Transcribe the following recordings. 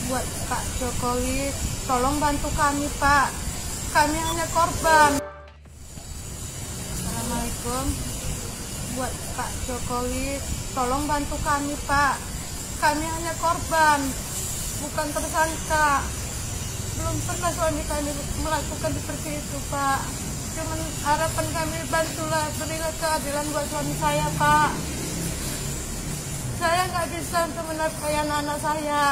buat Pak Jokowi, tolong bantu kami Pak, kami hanya korban. Assalamualaikum. Buat Pak Jokowi, tolong bantu kami Pak, kami hanya korban, bukan tersangka. Belum pernah suami kami melakukan seperti itu Pak. Cuman harapan kami, bantulah, berilah keadilan buat suami saya Pak. Saya nggak bisa untuk menafkahi anak-anak saya.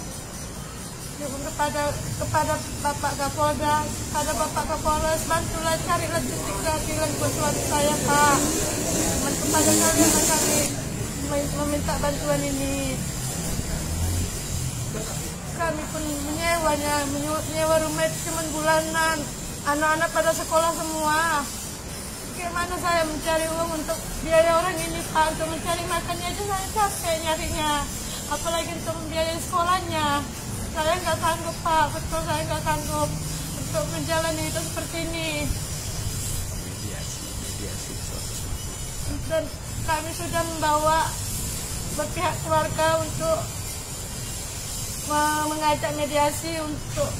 Kepada Bapak Kapolda, kepada Bapak Kapolres, bantulah, carilah titik keadilan buat suami saya Pak. Kepada kalian kami meminta bantuan ini. Kami pun menyewa rumah cuma bulanan. Anak-anak pada sekolah semua. Gimana saya mencari uang untuk biaya orang ini Pak? Untuk mencari makannya aja saya capek nyarinya, apalagi untuk membiayai sekolahnya. Saya nggak sanggup Pak, betul saya nggak sanggup untuk menjalani itu seperti ini. Dan kami sudah membawa berpihak keluarga untuk mengajak mediasi untuk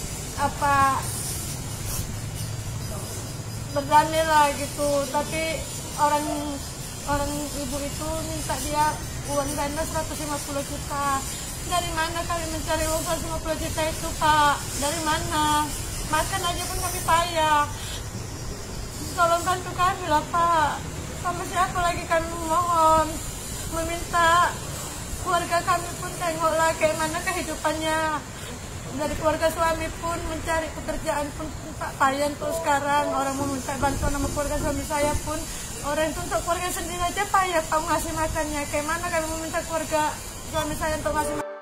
berdamai lah gitu, tapi orang ibu itu minta dia uang dana 150 juta. Dari mana kami mencari uang 150 juta itu Pak? Dari mana? Makan aja pun kami payah. Tolong bantu kami lah Pak. Sama siapa lagi kami mohon, meminta keluarga kami pun tengoklah kayak mana kehidupannya. Dari keluarga suami pun mencari pekerjaan pun payah untuk sekarang. Orang mau minta bantuan sama keluarga suami saya pun, orang itu untuk keluarga sendiri aja payah Pak ngasih makannya. Kayak mana kami meminta keluarga suami saya untuk ngasih makan.